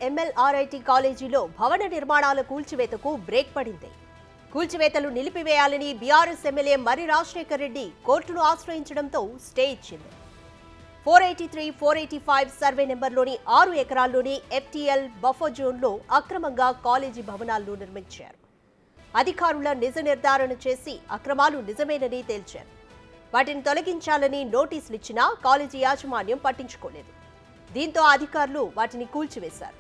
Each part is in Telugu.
ఎంఎల్ఆర్ఐటి కాలేజీలో భవన నిర్మాణాల కూల్చివేతకు బ్రేక్ పడింది. కూల్చివేతలు నిలిపివేయాలని బీఆర్ఎస్ ఎమ్మెల్యే మర్రి రాజశేఖర్ రెడ్డి కోర్టును ఆశ్రయించడంతో స్టే ఇచ్చింది. 483, 485 సర్వే నెంబర్లోని 6 ఎకరాల్లోని ఎఫ్టీఎల్ బఫర్ జోన్లో అక్రమంగా కాలేజీ భవనాలను నిర్మించారు. అధికారుల నిజ నిర్ధారణ చేసి అక్రమాలు నిజమేనని తేల్చారు. వాటిని తొలగించాలని నోటీసులు ఇచ్చినా కాలేజీ యాజమాన్యం పట్టించుకోలేదు. దీంతో అధికారులు వాటిని కూల్చివేశారు.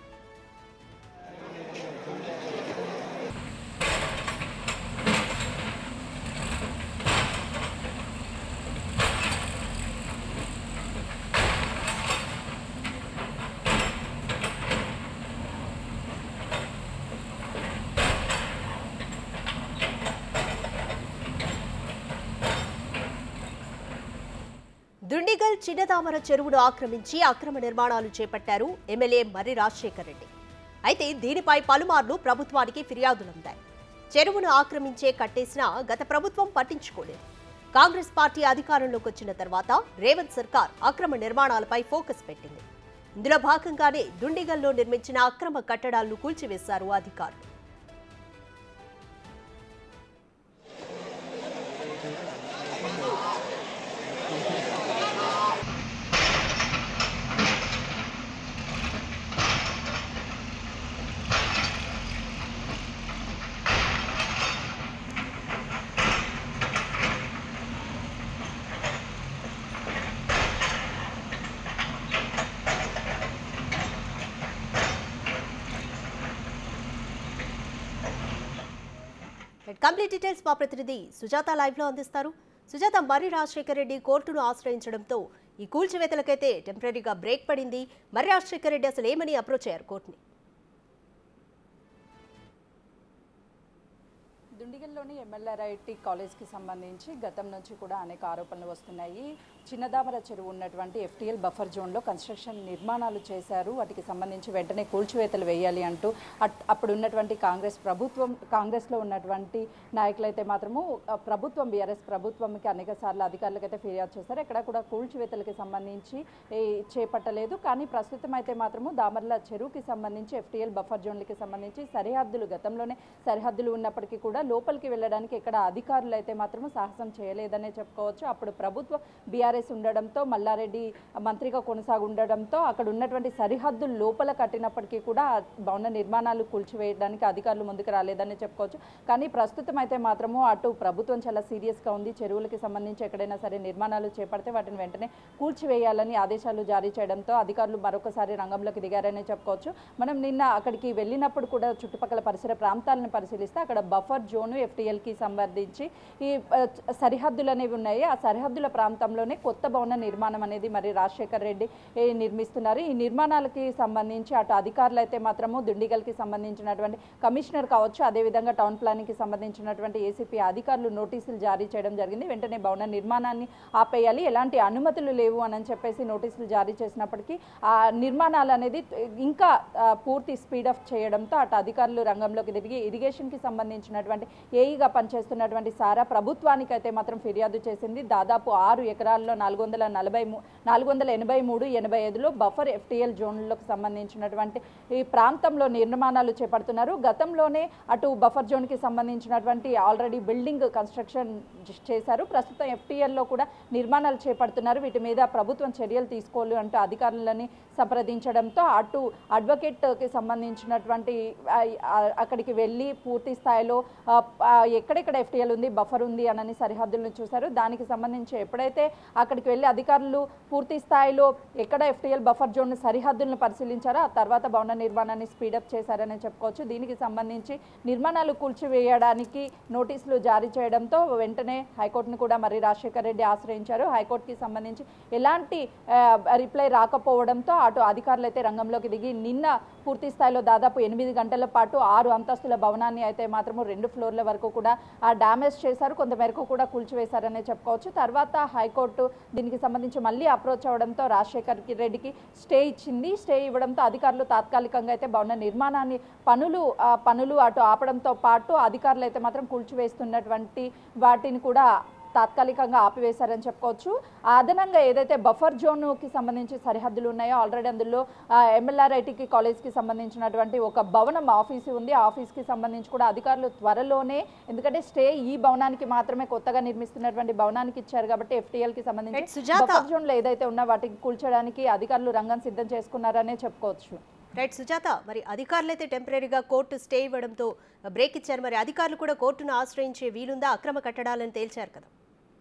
దుండిగల్ చిన్నదామర చెరువును ఆక్రమించి అక్రమ నిర్మాణాలు చేపట్టారు ఎమ్మెల్యే మర్రి రాజశేఖర్ రెడ్డి. అయితే దీనిపై పలుమార్లు ప్రభుత్వానికి ఫిర్యాదులుందాయి. చెరువును ఆక్రమించే కట్టేసినా గత ప్రభుత్వం పట్టించుకోలేదు. కాంగ్రెస్ పార్టీ అధికారంలోకి వచ్చిన తర్వాత రేవంత్ సర్కార్ అక్రమ నిర్మాణాలపై ఫోకస్ పెట్టింది. ఇందులో భాగంగానే దుండిగల్లో నిర్మించిన అక్రమ కట్టడాలను కూల్చివేశారు అధికారులు. కంప్లీట్ డీటెయిల్స్ మా ప్రతినిధి సుజాత లైవ్ లో అందిస్తారు. సుజాత, మర్రి రాజశేఖర్ రెడ్డి కోర్టును ఆశ్రయించడంతో ఈ కూల్చివేతలకైతే టెంపరీగా బ్రేక్ పడింది. మర్రి రాజశేఖర్ రెడ్డి అసలు ఏమని అప్రోచ్ అయ్యారు కోర్టుని? దుండిగల్లోని ఎంఎల్ఆర్ఐటి కాలేజ్కి సంబంధించి గతం నుంచి కూడా అనేక ఆరోపణలు వస్తున్నాయి. చిన్నదామర చెరువు ఉన్నటువంటి ఎఫ్టీఎల్ బఫర్ జోన్లో కన్స్ట్రక్షన్ నిర్మాణాలు చేశారు, వాటికి సంబంధించి వెంటనే కూల్చివేతలు వేయాలి అంటూ అప్పుడు ఉన్నటువంటి కాంగ్రెస్లో ఉన్నటువంటి నాయకులైతే మాత్రము బీఆర్ఎస్ ప్రభుత్వంకి అనేక సార్లు అధికారులకైతే ఫిర్యాదు చేశారు. ఎక్కడ కూడా కూల్చివేతలకి సంబంధించి చేపట్టలేదు. కానీ ప్రస్తుతం అయితే మాత్రము దామర్ల చెరువుకి సంబంధించి ఎఫ్టీఎల్ బఫర్ జోన్లకి సంబంధించి గతంలోనే సరిహద్దులు ఉన్నప్పటికీ కూడా లోపలికి వెళ్ళడానికి ఎక్కడ అధికారులు అయితే మాత్రం సాహసం చేయలేదనే చెప్పుకోవచ్చు. అప్పుడు ప్రభుత్వం బీఆర్ఎస్ ఉండడంతో, మల్లారెడ్డి మంత్రిగా కొనసాగుండడంతో అక్కడ ఉన్నటువంటి సరిహద్దులు లోపల కట్టినప్పటికీ కూడా భవన నిర్మాణాలు కూల్చివేయడానికి అధికారులు ముందుకు రాలేదని చెప్పుకోవచ్చు. కానీ ప్రస్తుతం అయితే మాత్రము అటు ప్రభుత్వం చాలా సీరియస్గా ఉంది. చెరువులకి సంబంధించి ఎక్కడైనా సరే నిర్మాణాలు చేపడితే వాటిని వెంటనే కూల్చివేయాలని ఆదేశాలు జారీ చేయడంతో అధికారులు మరొకసారి రంగంలోకి దిగారని చెప్పుకోవచ్చు. మనం నిన్న అక్కడికి వెళ్ళినప్పుడు కూడా చుట్టుపక్కల పరిసర ప్రాంతాలను పరిశీలిస్తే అక్కడ బఫర్ జోను ఎఫ్టీఎల్కి సంబంధించి ఈ సరిహద్దులు అనేవి ఉన్నాయి. ఆ సరిహద్దుల ప్రాంతంలోనే కొత్త భవన నిర్మాణం అనేది మరి రాజశేఖర్ రెడ్డి నిర్మిస్తున్నారు. ఈ నిర్మాణాలకి సంబంధించి అటు అధికారులు అయితే మాత్రము దుండిగల్కి సంబంధించినటువంటి కమిషనర్ కావచ్చు, అదేవిధంగా టౌన్ ప్లానింగ్కి సంబంధించినటువంటి ఏసీపీ అధికారులు నోటీసులు జారీ చేయడం జరిగింది. వెంటనే భవన నిర్మాణాన్ని ఆపేయాలి, ఎలాంటి అనుమతులు లేవు అని చెప్పేసి నోటీసులు జారీ చేసినప్పటికీ ఆ నిర్మాణాలు అనేది ఇంకా పూర్తి స్పీడప్ చేయడంతో అటు అధికారులు రంగంలోకి దిగి ఇరిగేషన్కి సంబంధించినటువంటి ఏఈగా పనిచేస్తున్నటువంటి సారా ప్రభుత్వానికి అయితే మాత్రం ఫిర్యాదు చేసింది. దాదాపు 6 ఎకరాల్లో 483-85లో బఫర్ ఎఫ్టీఎల్ జోన్లకు సంబంధించినటువంటి ఈ ప్రాంతంలో నిర్మాణాలు చేపడుతున్నారు. గతంలోనే అటు బఫర్ జోన్కి సంబంధించినటువంటి ఆల్రెడీ బిల్డింగ్ కన్స్ట్రక్షన్ చేశారు. ప్రస్తుతం ఎఫ్టీఎల్లో కూడా నిర్మాణాలు చేపడుతున్నారు. వీటి మీద ప్రభుత్వం చర్యలు తీసుకోవాలి అంటూ అధికారులని సంప్రదించడంతో అటు అడ్వకేట్కి సంబంధించినటువంటి అక్కడికి వెళ్ళి పూర్తి స్థాయిలో ఎక్కడెక్కడ ఎఫ్టీఎల్ ఉంది, బఫర్ ఉంది అని సరిహద్దులను చూశారు. దానికి సంబంధించి ఎప్పుడైతే అక్కడికి వెళ్ళి అధికారులు పూర్తి స్థాయిలో ఎక్కడ ఎఫ్టీఎల్ బఫర్ జోన్ సరిహద్దులను పరిశీలించారో ఆ తర్వాత భవన నిర్మాణాన్ని స్పీడప్ చేశారని చెప్పుకోవచ్చు. దీనికి సంబంధించి నిర్మాణాలు కూల్చివేయడానికి నోటీసులు జారీ చేయడంతో వెంటనే హైకోర్టును కూడా మర్రి రాజశేఖర్ రెడ్డి ఆశ్రయించారు. హైకోర్టుకి సంబంధించి ఎలాంటి రిప్లై రాకపోవడంతో అటు అధికారులు అయితే రంగంలోకి దిగి నిన్న పూర్తి స్థాయిలో దాదాపు 8 గంటల పాటు 6 అంతస్తుల భవనాన్ని అయితే మాత్రము 2 ఫ్లోర్ల వరకు కూడా డ్యామేజ్ చేశారు, కొంతమేరకు కూడా కూల్చివేశారనే చెప్పుకోవచ్చు. తర్వాత హైకోర్టు దీనికి సంబంధించి మళ్ళీ అప్రోచ్ అవడంతో రాజశేఖర్ రెడ్డికి స్టే ఇచ్చింది. స్టే ఇవ్వడంతో అధికారులు తాత్కాలికంగా అయితే భవన నిర్మాణాన్ని పనులు అటు ఆపడంతో పాటు అధికారులు అయితే మాత్రం కూల్చివేస్తున్నటువంటి వాటిని కూడా తాత్కాలికంగా ఆపివేశారని చెప్పుకోవచ్చు. అదనంగా ఏదైతే బఫర్ జోన్కి సంబంధించి సరిహద్దులు ఉన్నాయో ఆల్రెడీ అందులో MLRIT కాలేజ్కి సంబంధించినటువంటి ఒక భవనం ఆఫీసు ఉంది. ఆ ఆఫీస్కి సంబంధించి కూడా అధికారులు త్వరలోనే, ఎందుకంటే స్టే ఈ భవనానికి మాత్రమే కొత్తగా నిర్మిస్తున్నటువంటి భవనానికి ఇచ్చారు కాబట్టి FTLకి సంబంధించి బఫర్ జోన్లో ఏదైతే ఉన్నా వాటికి కూల్చడానికి అధికారులు రంగం సిద్ధం చేసుకున్నారనే చెప్పుకోవచ్చు. రైట్ సుజాత, మరి అధికారులు అయితే టెంపరీగా కోర్టు స్టే ఇవ్వడంతో బ్రేక్ ఇచ్చారు. మరి అధికారులు కూడా కోర్టును ఆశ్రయించే వీలుందా? అక్రమ కట్టడాలను తేల్చారు కదా.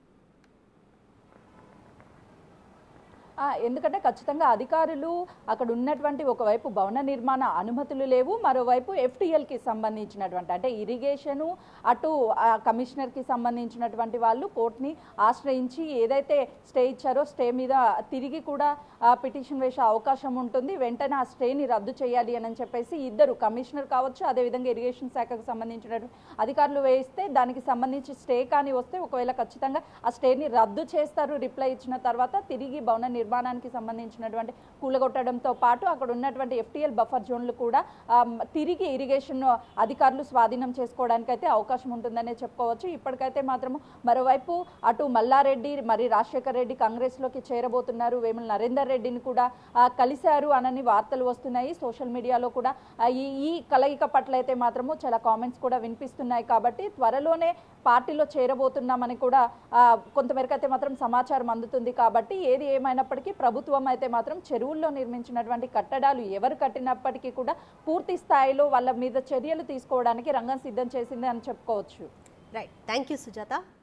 ఎందుకంటే ఖచ్చితంగా అధికారులు అక్కడ ఉన్నటువంటి ఒకవైపు భవన నిర్మాణ అనుమతులు లేవు, మరోవైపు FTLకి సంబంధించినటువంటి అంటే ఇరిగేషను అటు కమిషనర్కి సంబంధించినటువంటి వాళ్ళు కోర్టుని ఆశ్రయించి ఏదైతే స్టే ఇచ్చారో స్టే మీద తిరిగి కూడా పిటిషన్ వేసే అవకాశం ఉంటుంది. వెంటనే ఆ స్టేని రద్దు చేయాలి అని చెప్పేసి ఇద్దరు, కమిషనర్ కావచ్చు అదేవిధంగా ఇరిగేషన్ శాఖకు సంబంధించినటువంటి అధికారులు వేయిస్తే దానికి సంబంధించి స్టే కానీ వస్తే ఒకవేళ ఖచ్చితంగా ఆ స్టేని రద్దు చేస్తారు. రిప్లై ఇచ్చిన తర్వాత తిరిగి భవన నిర్మాణానికి సంబంధించినటువంటి కూలగొట్టడంతో పాటు అక్కడ ఉన్నటువంటి FTL బఫర్ జోన్లు కూడా తిరిగి ఇరిగేషన్ అధికారులు స్వాధీనం చేసుకోవడానికి అయితే అవకాశం ఉంటుందనే చెప్పుకోవచ్చు. ఇప్పటికైతే మాత్రము మరోవైపు అటు మల్లారెడ్డి మరి రాజశేఖర్ రెడ్డి కాంగ్రెస్లోకి చేరబోతున్నారు, వేముల నరేందర్ రెడ్డిని కూడా కలిశారు అనని వార్తలు వస్తున్నాయి. సోషల్ మీడియాలో కూడా ఈ కలయిక పట్ల అయితే మాత్రము చాలా కామెంట్స్ కూడా వినిపిస్తున్నాయి. కాబట్టి త్వరలోనే పార్టీలో చేరబోతున్నామని కూడా కొంతమేరకు అయితే మాత్రం సమాచారం అందుతుంది. కాబట్టి ఏది ఏమైనప్పటికీ ప్రభుత్వం అయితే మాత్రం చెరువుల్లో నిర్మించినటువంటి కట్టడాలు ఎవరు కట్టినప్పటికీ కూడా పూర్తి స్థాయిలో వాళ్ళ మీద చర్యలు తీసుకోవడానికి రంగం సిద్ధం చేసింది అని చెప్పుకోవచ్చు. Right, thank you Sujatha.